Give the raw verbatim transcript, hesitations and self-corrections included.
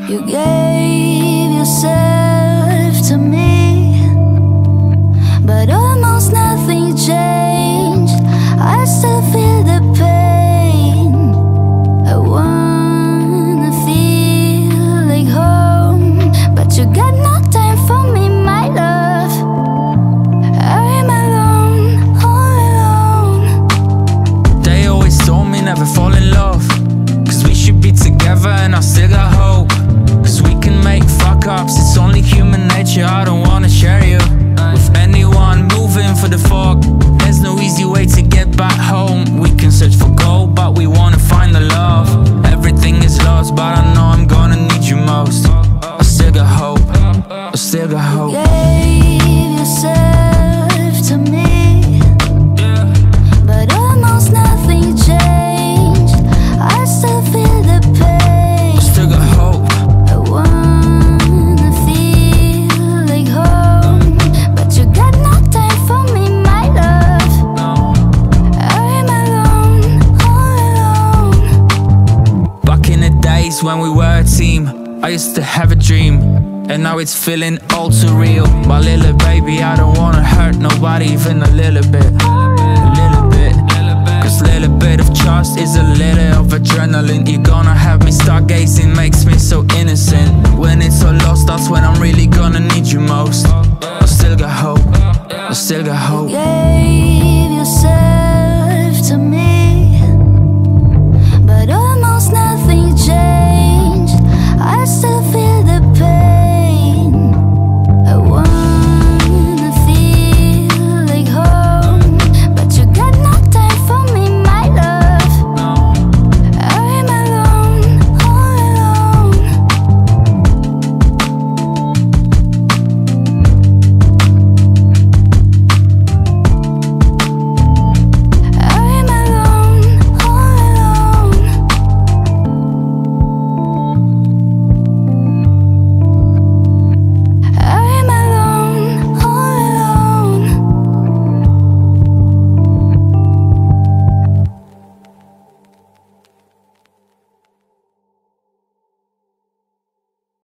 You gave yourself to me, but almost nothing changed. I still feel the pain. I wanna feel like home, but you got no time for me, my love. I'm alone, all alone. They always told me never fall in love, cause we should be together, and I still got hope. Cause we can make fuck-ups, it's only human nature. I don't wanna share you with anyone moving for the fog. There's no easy way to get back home. We can search for gold, but we wanna find the love. Everything is lost, but I know I'm gonna need you most. I still got hope, I still got hope. You gave yourself to me, but almost nothing changed. I still feel the pain. I still got hope. I wanna feel like home, but you got no time for me, my love. I'm alone, all alone. Back in the days when we were a team, I used to have a dream, and now it's feeling all too real. My little baby, I don't wanna hurt nobody, even a little bit. A little bit. Cause little bit of trust is a little of adrenaline. You're gonna have me stargazing, makes me so innocent. When it's all lost, that's when I'm really gonna need you most. I still got hope, I still got hope. Yeah.